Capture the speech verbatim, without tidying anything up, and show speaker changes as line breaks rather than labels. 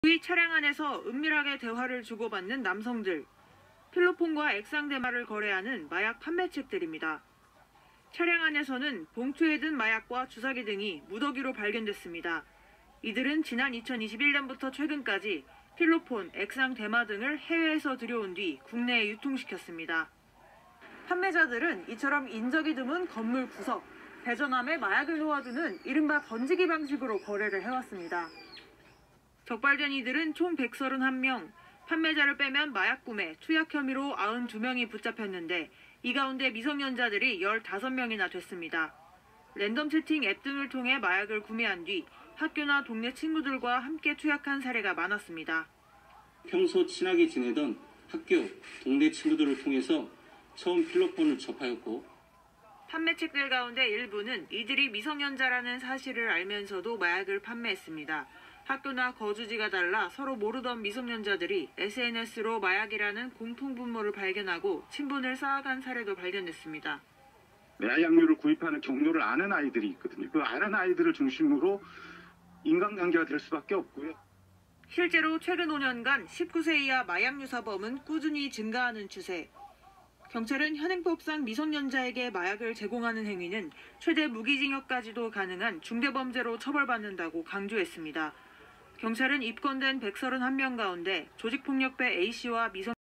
소위 차량 안에서 은밀하게 대화를 주고받는 남성들, 필로폰과 액상 대마를 거래하는 마약 판매책들입니다. 차량 안에서는 봉투에 든 마약과 주사기 등이 무더기로 발견됐습니다. 이들은 지난 이천이십일 년부터 최근까지 필로폰, 액상 대마 등을 해외에서 들여온 뒤 국내에 유통시켰습니다. 판매자들은 이처럼 인적이 드문 건물 구석, 배전함에 마약을 놓아두는 이른바 던지기 방식으로 거래를 해왔습니다. 적발된 이들은 총 백삼십일 명, 판매자를 빼면 마약 구매, 투약 혐의로 구십이 명이 붙잡혔는데 이 가운데 미성년자들이 십오 명이나 됐습니다. 랜덤 채팅 앱 등을 통해 마약을 구매한 뒤 학교나 동네 친구들과 함께 투약한 사례가 많았습니다.
평소 친하게 지내던 학교, 동네 친구들을 통해서 처음 필로폰을 접하였고,
판매책들 가운데 일부는 이들이 미성년자라는 사실을 알면서도 마약을 판매했습니다. 학교나 거주지가 달라 서로 모르던 미성년자들이 에스엔에스로 마약이라는 공통분모를 발견하고 친분을 쌓아간 사례도 발견됐습니다.
마약류를 구입하는 경로를 아는 아이들이 있거든요. 그 아는 아이들을 중심으로 인간관계가 될 수밖에 없고요.
실제로 최근 오 년간 십구 세 이하 마약 유사범은 꾸준히 증가하는 추세. 경찰은 현행법상 미성년자에게 마약을 제공하는 행위는 최대 무기징역까지도 가능한 중대범죄로 처벌받는다고 강조했습니다. 경찰은 입건된 백삼십일 명 가운데 조직폭력배 A씨와 미성